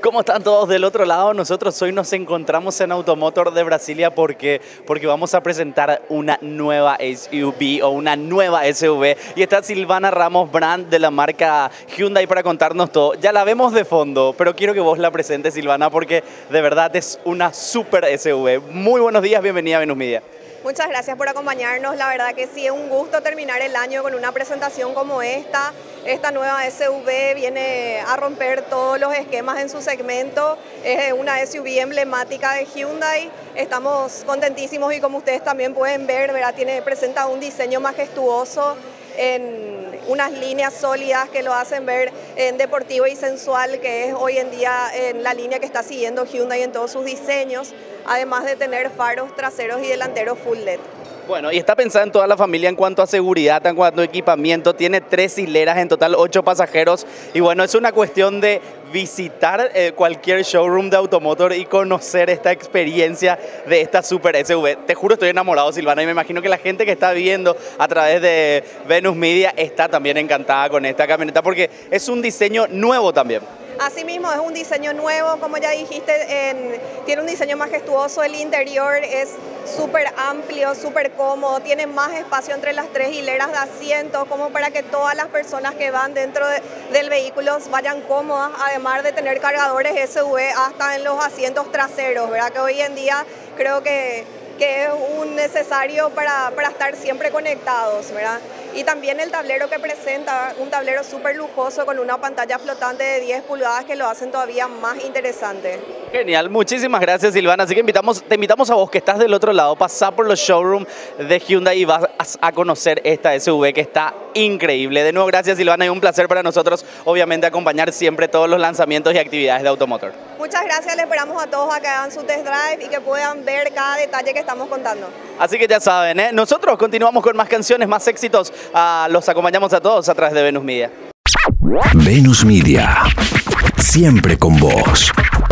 ¿Cómo están todos del otro lado? Nosotros hoy nos encontramos en Automotor de Brasilia porque vamos a presentar una nueva SUV o una nueva SUV. Y está Silvana Ramos Brand de la marca Hyundai para contarnos todo. Ya la vemos de fondo, pero quiero que vos la presentes, Silvana, porque de verdad es una super SUV. Muy buenos días, bienvenida a Venus Media. Muchas gracias por acompañarnos, la verdad que sí es un gusto terminar el año con una presentación como esta. Esta nueva SUV viene a romper todos los esquemas en su segmento, es una SUV emblemática de Hyundai. Estamos contentísimos y como ustedes también pueden ver, ¿verdad? Presenta un diseño majestuoso en unas líneas sólidas que lo hacen ver en deportivo y sensual, que es hoy en día en la línea que está siguiendo Hyundai en todos sus diseños, además de tener faros traseros y delanteros full LED. Bueno, y está pensada en toda la familia en cuanto a seguridad, en cuanto a equipamiento. Tiene 3 hileras, en total 8 pasajeros. Y bueno, es una cuestión de visitar cualquier showroom de Automotor y conocer esta experiencia de esta super SUV. Te juro, estoy enamorado, Silvana, y me imagino que la gente que está viendo a través de Venus Media está también encantada con esta camioneta porque es un diseño nuevo también. Asimismo, es un diseño nuevo, como ya dijiste, tiene un diseño majestuoso, el interior es súper amplio, súper cómodo, tiene más espacio entre las 3 hileras de asientos, como para que todas las personas que van dentro del vehículo vayan cómodas, además de tener cargadores SUV hasta en los asientos traseros, ¿verdad? Que hoy en día creo que es un necesario para estar siempre conectados, ¿verdad? Y también el tablero que presenta, un tablero súper lujoso con una pantalla flotante de 10 pulgadas que lo hacen todavía más interesante. Genial, muchísimas gracias, Silvana. Así que te invitamos a vos que estás del otro lado, pasá por los showrooms de Hyundai y vas a conocer esta SUV que está increíble. De nuevo, gracias, Silvana, y un placer para nosotros, obviamente, acompañar siempre todos los lanzamientos y actividades de Automotor. Muchas gracias, le esperamos a todos a que hagan su test drive y que puedan ver cada detalle que estamos contando. Así que ya saben, nosotros continuamos con más canciones, más éxitos. Los acompañamos a todos a través de Venus Media. Venus Media, siempre con vos.